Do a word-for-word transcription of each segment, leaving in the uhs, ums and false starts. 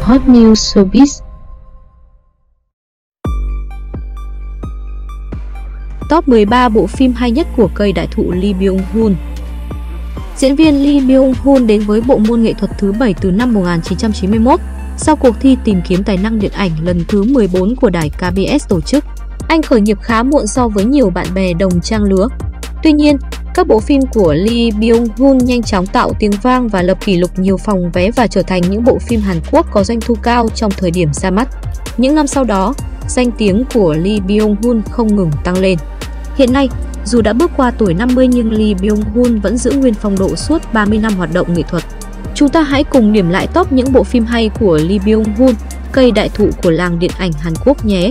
Hot News Showbiz. Top mười ba bộ phim hay nhất của cây đại thụ Lee Byung-hun. Diễn viên Lee Byung-hun đến với bộ môn nghệ thuật thứ bảy từ năm một nghìn chín trăm chín mươi mốt, sau cuộc thi tìm kiếm tài năng điện ảnh lần thứ mười bốn của đài ca bê ét tổ chức. Anh khởi nghiệp khá muộn so với nhiều bạn bè đồng trang lứa. Tuy nhiên, các bộ phim của Lee Byung-hun nhanh chóng tạo tiếng vang và lập kỷ lục nhiều phòng vé và trở thành những bộ phim Hàn Quốc có doanh thu cao trong thời điểm ra mắt. Những năm sau đó, danh tiếng của Lee Byung-hun không ngừng tăng lên. Hiện nay, dù đã bước qua tuổi năm mươi nhưng Lee Byung-hun vẫn giữ nguyên phong độ suốt ba mươi năm hoạt động nghệ thuật. Chúng ta hãy cùng điểm lại top những bộ phim hay của Lee Byung-hun, cây đại thụ của làng điện ảnh Hàn Quốc nhé.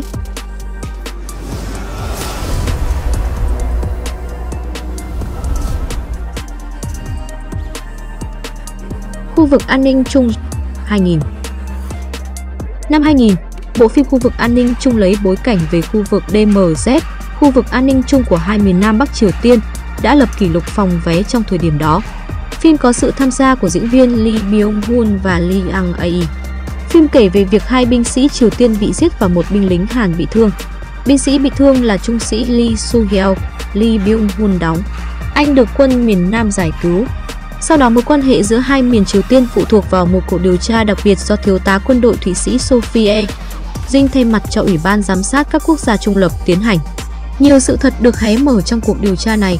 Khu vực an ninh chung hai nghìn. Năm hai nghìn, bộ phim Khu vực an ninh chung lấy bối cảnh về khu vực đê em dét, khu vực an ninh chung của hai miền Nam Bắc Triều Tiên, đã lập kỷ lục phòng vé trong thời điểm đó. Phim có sự tham gia của diễn viên Lee Byung-hun và Lee Ang-ae. Phim kể về việc hai binh sĩ Triều Tiên bị giết và một binh lính Hàn bị thương. Binh sĩ bị thương là trung sĩ Lee Soo-hyeo, Lee Byung-hun đóng. Anh được quân miền Nam giải cứu. Sau đó mối quan hệ giữa hai miền Triều Tiên phụ thuộc vào một cuộc điều tra đặc biệt do thiếu tá quân đội Thụy Sĩ Sophie Dinh thay mặt cho Ủy ban giám sát các quốc gia trung lập tiến hành. Nhiều sự thật được hé mở trong cuộc điều tra này.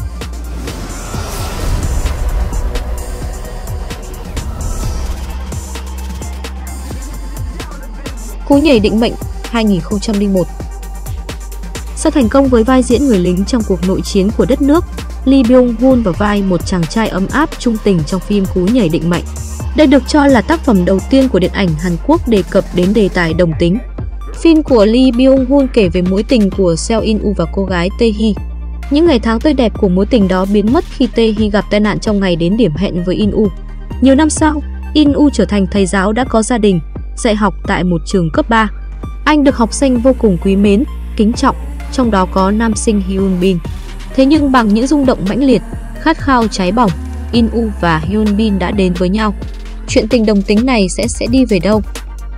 Cú nhảy định mệnh hai nghìn không trăm lẻ một. Sau thành công với vai diễn người lính trong cuộc nội chiến của đất nước, Lee Byung-hun vào vai một chàng trai ấm áp trung tình trong phim Cú nhảy định mệnh. Đây được cho là tác phẩm đầu tiên của điện ảnh Hàn Quốc đề cập đến đề tài đồng tính. Phim của Lee Byung-hun kể về mối tình của Seo In-woo và cô gái Tae-hee. Những ngày tháng tươi đẹp của mối tình đó biến mất khi Tae-hee gặp tai nạn trong ngày đến điểm hẹn với In-woo. Nhiều năm sau, In-woo trở thành thầy giáo đã có gia đình, dạy học tại một trường cấp ba. Anh được học sinh vô cùng quý mến, kính trọng, trong đó có nam sinh Hyun Bin. Thế nhưng bằng những rung động mãnh liệt, khát khao cháy bỏng, In-woo và Hyun Bin đã đến với nhau. Chuyện tình đồng tính này sẽ sẽ đi về đâu?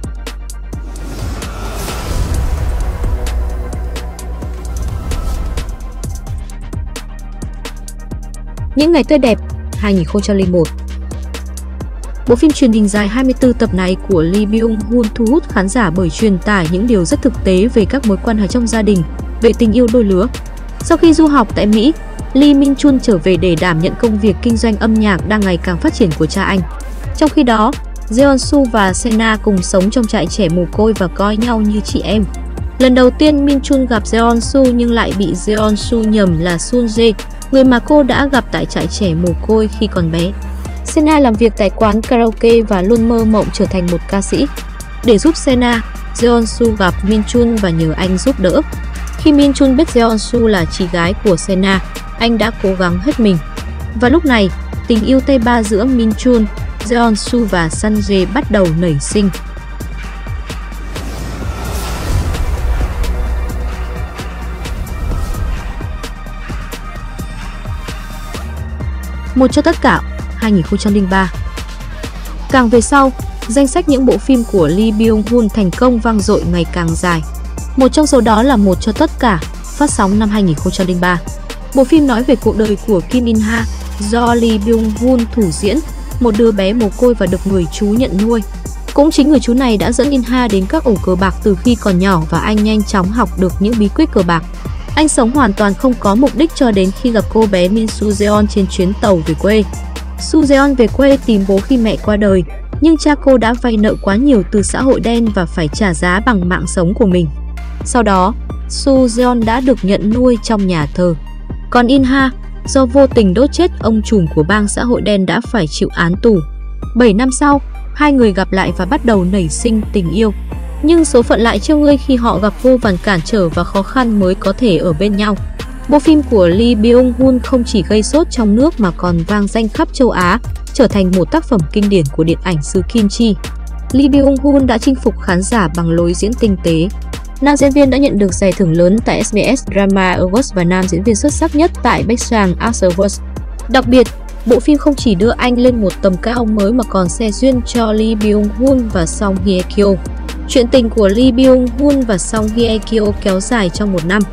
Những ngày tươi đẹp hai nghìn không trăm lẻ một. Bộ phim truyền hình dài hai mươi tư tập này của Lee Byung-hun thu hút khán giả bởi truyền tải những điều rất thực tế về các mối quan hệ trong gia đình, về tình yêu đôi lứa. Sau khi du học tại Mỹ, Lee Min-chun trở về để đảm nhận công việc kinh doanh âm nhạc đang ngày càng phát triển của cha anh. Trong khi đó, Jeon-soo và Sena cùng sống trong trại trẻ mồ côi và coi nhau như chị em. Lần đầu tiên Min-chun gặp Jeon-soo nhưng lại bị Jeon-soo nhầm là Sun-jae, người mà cô đã gặp tại trại trẻ mồ côi khi còn bé. Sena làm việc tại quán karaoke và luôn mơ mộng trở thành một ca sĩ. Để giúp Sena, Jeon-soo gặp Min-chun và nhờ anh giúp đỡ. Khi Min-chun biết Jeon-soo là chị gái của Sena, anh đã cố gắng hết mình. Và lúc này, tình yêu tay ba giữa Min-chun, Jeon-soo và Sun-jae bắt đầu nảy sinh. Một cho tất cả hai nghìn không trăm lẻ ba. Càng về sau, danh sách những bộ phim của Lee Byung-hun thành công vang dội ngày càng dài. Một trong số đó là Một cho tất cả, phát sóng năm hai nghìn không trăm lẻ ba. Bộ phim nói về cuộc đời của Kim In-ha, do Lee Byung-hun thủ diễn, một đứa bé mồ côi và được người chú nhận nuôi. Cũng chính người chú này đã dẫn In-ha đến các ổ cờ bạc từ khi còn nhỏ và anh nhanh chóng học được những bí quyết cờ bạc. Anh sống hoàn toàn không có mục đích cho đến khi gặp cô bé Min Soo-jeon trên chuyến tàu về quê. Soo-jeon về quê tìm bố khi mẹ qua đời, nhưng cha cô đã vay nợ quá nhiều từ xã hội đen và phải trả giá bằng mạng sống của mình. Sau đó, Soo-jeon đã được nhận nuôi trong nhà thờ. Còn In-ha, do vô tình đốt chết ông trùm của bang xã hội đen đã phải chịu án tù. bảy năm sau, hai người gặp lại và bắt đầu nảy sinh tình yêu. Nhưng số phận lại trêu ngươi khi họ gặp vô vàn cản trở và khó khăn mới có thể ở bên nhau. Bộ phim của Lee Byung-hun không chỉ gây sốt trong nước mà còn vang danh khắp châu Á, trở thành một tác phẩm kinh điển của điện ảnh xứ Kim Chi. Lee Byung-hun đã chinh phục khán giả bằng lối diễn tinh tế. Nam diễn viên đã nhận được giải thưởng lớn tại ét bê ét Drama Awards và nam diễn viên xuất sắc nhất tại Baekhyun Arts Awards. Đặc biệt, Bộ phim không chỉ đưa anh lên một tầm cao mới mà còn xe duyên cho Lee Byung-hun và Song Hye-kyo. Chuyện tình của Lee Byung-hun và Song Hye-kyo kéo dài trong một năm.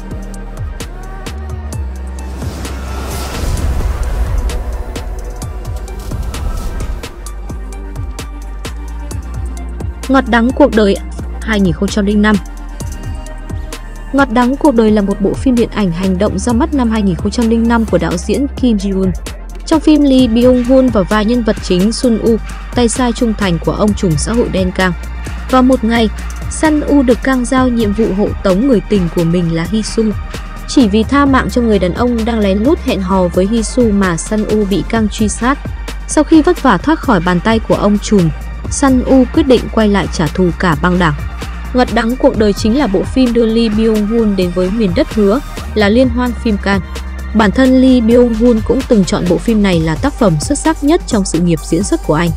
Ngọt đắng cuộc đời hai nghìn không trăm lẻ năm. Ngọt đắng cuộc đời là một bộ phim điện ảnh hành động ra mắt năm hai nghìn không trăm lẻ năm của đạo diễn Kim Ji-woon. Trong phim, Lee Byung-hun vào vai nhân vật chính Sun U, tay sai trung thành của ông trùm xã hội đen Kang. Vào một ngày, Sun U được Kang giao nhiệm vụ hộ tống người tình của mình là Hee-soo. Chỉ vì tha mạng cho người đàn ông đang lén lút hẹn hò với Hee-soo mà Sun U bị Kang truy sát. Sau khi vất vả thoát khỏi bàn tay của ông trùm, Sun U quyết định quay lại trả thù cả băng đảng. Ngọt đắng cuộc đời chính là bộ phim đưa Lee Byung-hun đến với miền đất hứa là liên hoan phim Cannes. Bản thân Lee Byung-hun cũng từng chọn bộ phim này là tác phẩm xuất sắc nhất trong sự nghiệp diễn xuất của anh.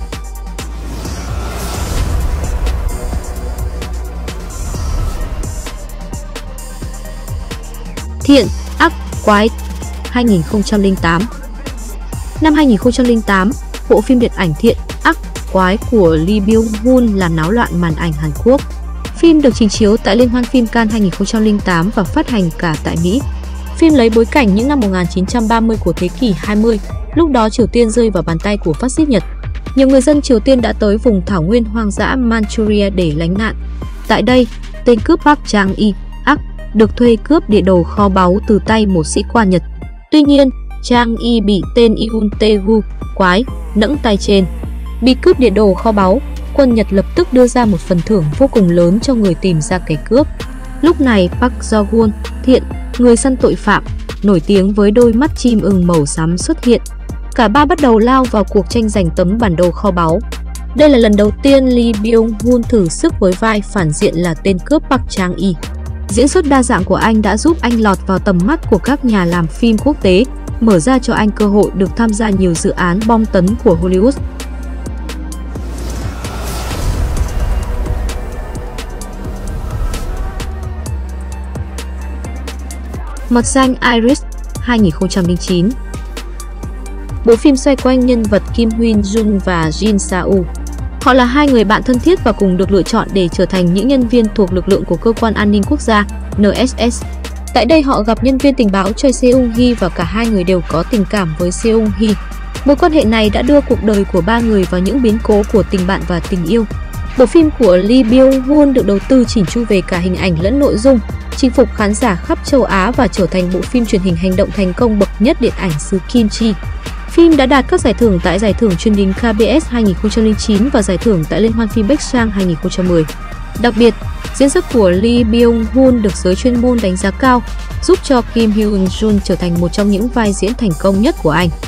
Thiện, ác, quái hai nghìn không trăm lẻ tám. Năm hai nghìn không trăm lẻ tám, bộ phim điện ảnh Thiện, ác, quái của Lee Byung-hun làm náo loạn màn ảnh Hàn Quốc. Phim được trình chiếu tại Liên hoan phim Cannes hai nghìn không trăm lẻ tám và phát hành cả tại Mỹ. Phim lấy bối cảnh những năm một nghìn chín trăm ba mươi của thế kỷ hai mươi, lúc đó Triều Tiên rơi vào bàn tay của phát xít Nhật. Nhiều người dân Triều Tiên đã tới vùng thảo nguyên hoang dã Manchuria để lánh nạn. Tại đây, tên cướp Park Chang-i, ác, được thuê cướp địa đồ kho báu từ tay một sĩ quan Nhật. Tuy nhiên, Chang-i bị tên Yoon Tae-gu, quái, nẫng tay trên. Bị cướp địa đồ kho báu, quân Nhật lập tức đưa ra một phần thưởng vô cùng lớn cho người tìm ra kẻ cướp. Lúc này Park Jo-gun, Thiện, người săn tội phạm, nổi tiếng với đôi mắt chim ưng màu xám xuất hiện. Cả ba bắt đầu lao vào cuộc tranh giành tấm bản đồ kho báu. Đây là lần đầu tiên Lee Byung-hun thử sức với vai phản diện là tên cướp Park Chang-i. Diễn xuất đa dạng của anh đã giúp anh lọt vào tầm mắt của các nhà làm phim quốc tế, mở ra cho anh cơ hội được tham gia nhiều dự án bom tấn của Hollywood. Mật danh Iris hai nghìn không trăm lẻ chín. Bộ phim xoay quanh nhân vật Kim Hyun Jung và Jin Sa-u. Họ là hai người bạn thân thiết và cùng được lựa chọn để trở thành những nhân viên thuộc lực lượng của cơ quan an ninh quốc gia N S S. Tại đây họ gặp nhân viên tình báo Choi Seung-hee và cả hai người đều có tình cảm với Seung-hee. Mối quan hệ này đã đưa cuộc đời của ba người vào những biến cố của tình bạn và tình yêu. Bộ phim của Lee Byung-hun được đầu tư chỉn chu về cả hình ảnh lẫn nội dung, chinh phục khán giả khắp châu Á và trở thành bộ phim truyền hình hành động thành công bậc nhất điện ảnh xứ Kim Chi. Phim đã đạt các giải thưởng tại Giải thưởng Truyền hình K B S hai nghìn không trăm lẻ chín và Giải thưởng tại Liên hoan phim Busan hai nghìn không trăm mười. Đặc biệt, diễn xuất của Lee Byung-hun được giới chuyên môn đánh giá cao, giúp cho Kim Hyun Jung trở thành một trong những vai diễn thành công nhất của anh.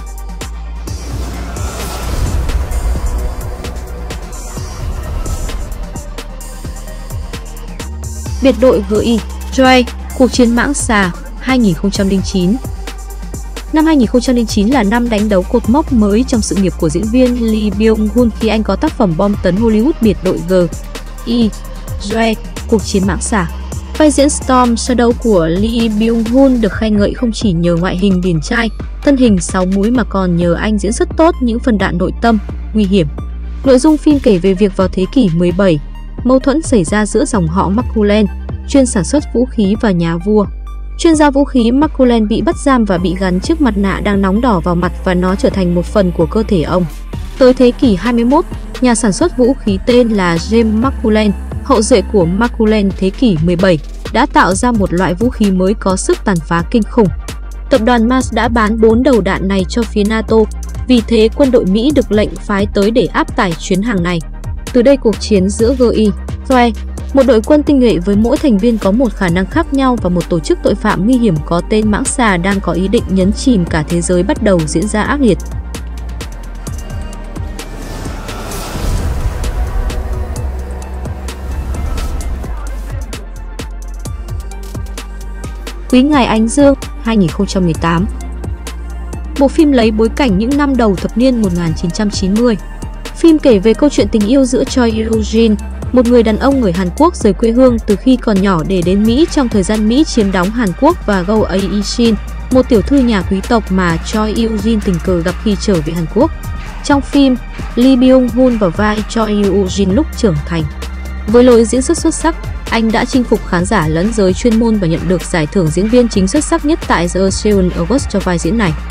Biệt đội G I, Joy, cuộc chiến mãng xà hai nghìn không trăm lẻ chín. Năm hai nghìn không trăm lẻ chín là năm đánh dấu cột mốc mới trong sự nghiệp của diễn viên Lee Byung-hun khi anh có tác phẩm bom tấn Hollywood Biệt đội G I, Joy, cuộc chiến mãng xà. Vai diễn Storm Shadow của Lee Byung-hun được khen ngợi không chỉ nhờ ngoại hình điển trai, thân hình sáu múi mà còn nhờ anh diễn rất tốt những phần đạn nội tâm, nguy hiểm. Nội dung phim kể về việc vào thế kỷ mười bảy, mâu thuẫn xảy ra giữa dòng họ Makulen, chuyên sản xuất vũ khí và nhà vua. Chuyên gia vũ khí Makulen bị bắt giam và bị gắn chiếc mặt nạ đang nóng đỏ vào mặt và nó trở thành một phần của cơ thể ông. Tới thế kỷ hai mươi mốt, nhà sản xuất vũ khí tên là James Makulen, hậu duệ của Makulen thế kỷ mười bảy, đã tạo ra một loại vũ khí mới có sức tàn phá kinh khủng. Tập đoàn Mars đã bán bốn đầu đạn này cho phía NATO, vì thế quân đội Mỹ được lệnh phái tới để áp tải chuyến hàng này. Từ đây cuộc chiến giữa G I, Joy, một đội quân tinh nhuệ với mỗi thành viên có một khả năng khác nhau và một tổ chức tội phạm nguy hiểm có tên mãng xà đang có ý định nhấn chìm cả thế giới bắt đầu diễn ra ác liệt. Quý ngài Ánh Dương hai nghìn không trăm mười tám. Bộ phim lấy bối cảnh những năm đầu thập niên một nghìn chín trăm chín mươi. Phim kể về câu chuyện tình yêu giữa Choi Eugene, một người đàn ông người Hàn Quốc rời quê hương từ khi còn nhỏ để đến Mỹ trong thời gian Mỹ chiếm đóng Hàn Quốc, và Go A-shin, một tiểu thư nhà quý tộc mà Choi Eugene tình cờ gặp khi trở về Hàn Quốc. Trong phim, Lee Byung-hun vào vai Choi Eugene lúc trưởng thành. Với lối diễn xuất xuất sắc, anh đã chinh phục khán giả lẫn giới chuyên môn và nhận được giải thưởng diễn viên chính xuất sắc nhất tại The Seoul Awards cho vai diễn này.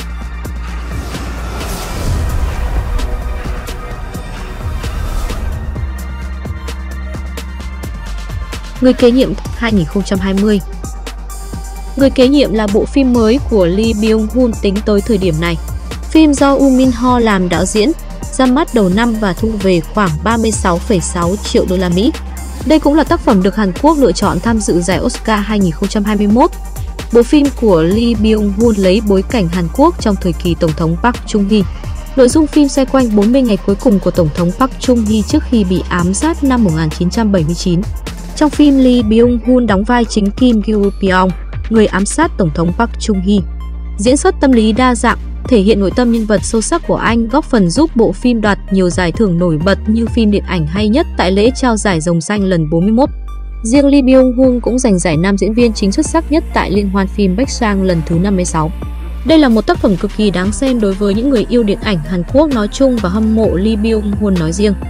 Người kế nhiệm hai nghìn không trăm hai mươi. Người kế nhiệm là bộ phim mới của Lee Byung-hun tính tới thời điểm này. Phim do Woo Min-ho làm đạo diễn, ra mắt đầu năm và thu về khoảng ba mươi sáu phẩy sáu triệu đô la Mỹ. Đây cũng là tác phẩm được Hàn Quốc lựa chọn tham dự giải Oscar hai nghìn không trăm hai mươi mốt. Bộ phim của Lee Byung-hun lấy bối cảnh Hàn Quốc trong thời kỳ Tổng thống Park Chung-hee. Nội dung phim xoay quanh bốn mươi ngày cuối cùng của Tổng thống Park Chung-hee trước khi bị ám sát năm một nghìn chín trăm bảy mươi chín. Trong phim, Lee Byung-hun đóng vai chính Kim Gyu-pyong, người ám sát Tổng thống Park Chung-hee. Diễn xuất tâm lý đa dạng, thể hiện nội tâm nhân vật sâu sắc của anh góp phần giúp bộ phim đoạt nhiều giải thưởng nổi bật như phim điện ảnh hay nhất tại lễ trao giải Rồng Xanh lần bốn mươi mốt. Riêng Lee Byung-hun cũng giành giải nam diễn viên chính xuất sắc nhất tại Liên hoan phim Busan lần thứ năm mươi sáu. Đây là một tác phẩm cực kỳ đáng xem đối với những người yêu điện ảnh Hàn Quốc nói chung và hâm mộ Lee Byung-hun nói riêng.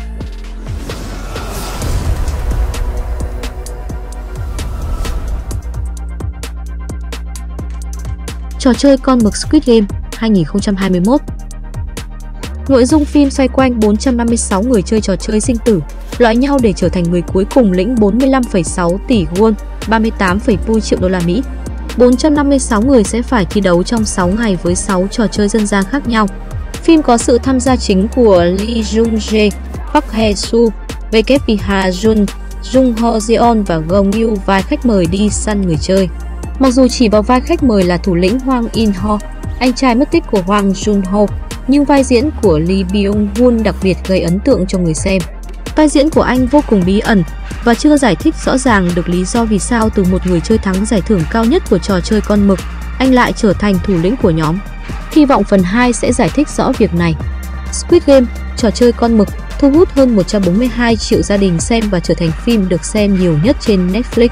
Trò chơi con mực Squid Game hai nghìn không trăm hai mươi mốt. Nội dung phim xoay quanh bốn trăm năm mươi sáu người chơi trò chơi sinh tử, loại nhau để trở thành người cuối cùng lĩnh bốn mươi lăm phẩy sáu tỷ won, ba mươi tám phẩy bốn triệu đô la Mỹ. bốn trăm năm mươi sáu người sẽ phải thi đấu trong sáu ngày với sáu trò chơi dân gian khác nhau. Phim có sự tham gia chính của Lee Jung-jae, Park Hae-soo, W K Ha-jun, Jung Ho-jeon và Gong Yoo vai khách mời đi săn người chơi. Mặc dù chỉ vào vai khách mời là thủ lĩnh Hwang In-ho, anh trai mất tích của Hwang Jun-ho, nhưng vai diễn của Lee Byung-hun đặc biệt gây ấn tượng cho người xem. Vai diễn của anh vô cùng bí ẩn và chưa giải thích rõ ràng được lý do vì sao từ một người chơi thắng giải thưởng cao nhất của trò chơi con mực, anh lại trở thành thủ lĩnh của nhóm. Hy vọng phần hai sẽ giải thích rõ việc này. Squid Game, trò chơi con mực, thu hút hơn một trăm bốn mươi hai triệu gia đình xem và trở thành phim được xem nhiều nhất trên Netflix.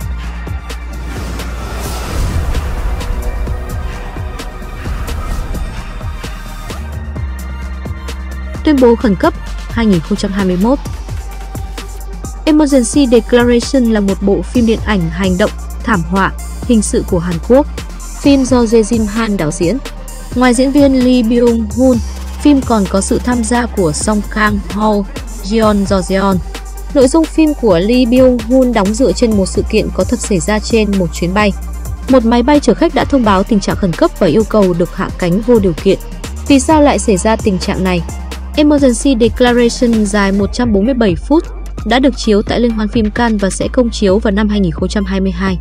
Tuyên bố khẩn cấp hai nghìn không trăm hai mươi mốt. Emergency Declaration là một bộ phim điện ảnh hành động, thảm họa, hình sự của Hàn Quốc. Phim do Jae Jim Han đạo diễn. Ngoài diễn viên Lee Byung-hun, phim còn có sự tham gia của Song Kang-ho, Jeon Jo-jeon. Nội dung phim của Lee Byung-hun đóng dựa trên một sự kiện có thật xảy ra trên một chuyến bay. Một máy bay chở khách đã thông báo tình trạng khẩn cấp và yêu cầu được hạ cánh vô điều kiện. Vì sao lại xảy ra tình trạng này? Emergency Declaration dài một trăm bốn mươi bảy phút, đã được chiếu tại Liên hoan phim Cannes và sẽ công chiếu vào năm hai nghìn không trăm hai mươi hai.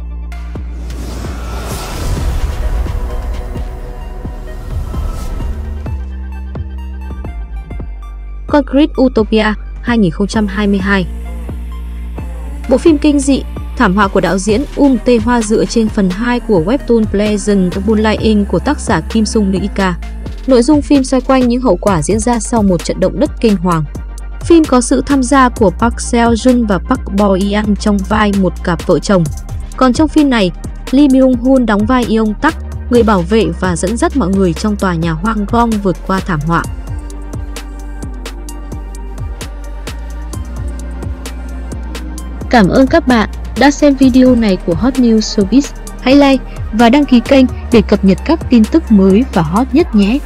Concrete Utopia hai nghìn không trăm hai mươi hai. Bộ phim kinh dị, thảm họa của đạo diễn Um Tae-hwa dựa trên phần hai của webtoon Pleasant Moonlighting của tác giả Kim Sung Ika. Nội dung phim xoay quanh những hậu quả diễn ra sau một trận động đất kinh hoàng. Phim có sự tham gia của Park Seo-joon và Park Bo-young trong vai một cặp vợ chồng. Còn trong phim này, Lee Byung-hun đóng vai Yeong Tak, người bảo vệ và dẫn dắt mọi người trong tòa nhà Hwang Gong vượt qua thảm họa. Cảm ơn các bạn đã xem video này của Hot News Showbiz. Hãy like và đăng ký kênh để cập nhật các tin tức mới và hot nhất nhé!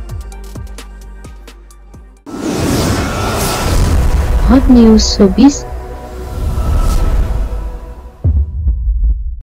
Hot News Showbiz.